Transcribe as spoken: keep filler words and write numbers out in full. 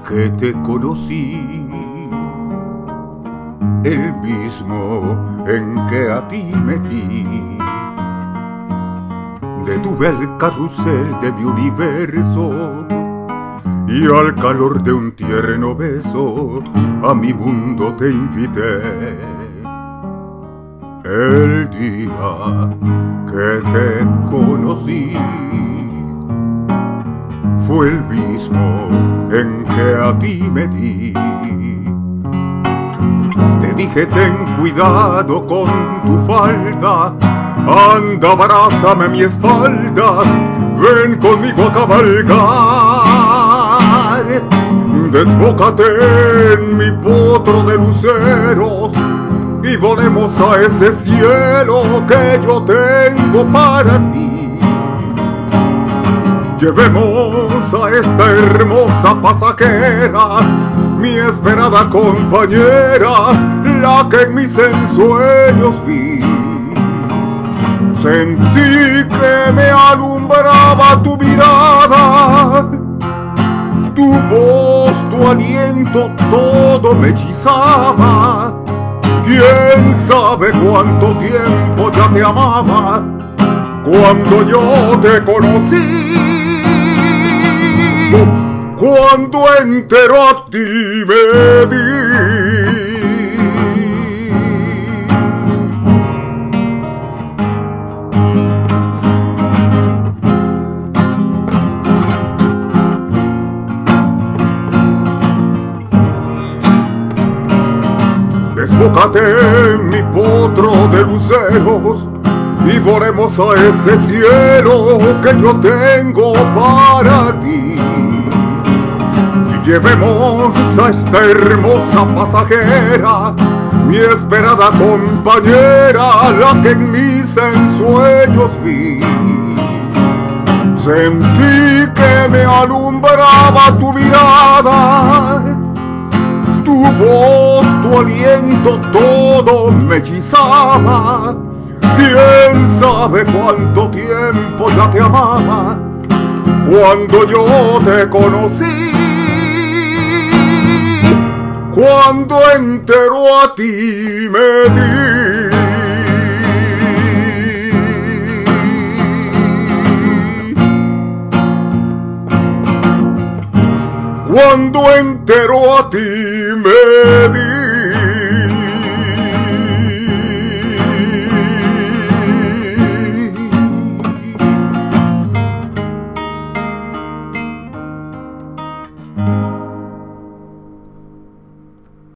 que te conocí, el mismo en que a ti me di. Detuve el carrusel de mi universo y al calor de un tierno beso a mi mundo te invité. El día que te conocí fue el mismo en que a ti me di. Te dije ten cuidado con tu falda, anda abrázame mi espalda, ven conmigo a cabalgar. Desbócate en mi potro de luceros y volemos a ese cielo que yo tengo para ti. Llevemos a esta hermosa pasajera, mi esperada compañera, la que en mis ensueños vi. Sentí que me alumbraba tu mirada, tu voz, tu aliento, todo me hechizaba. Quién sabe cuánto tiempo ya te amaba cuando yo te conocí, cuando entero a ti me di. Desbócate en mi potro de luceros y volemos a ese cielo que yo tengo para ti. Llevemos a esta hermosa pasajera, mi esperada compañera, la que en mis ensueños vi. Sentí que me alumbraba tu mirada, tu voz, tu aliento, todo me hechizaba. Quién sabe cuánto tiempo ya te amaba cuando yo te conocí, cuando entero a ti me di. Cuando entero a ti me di.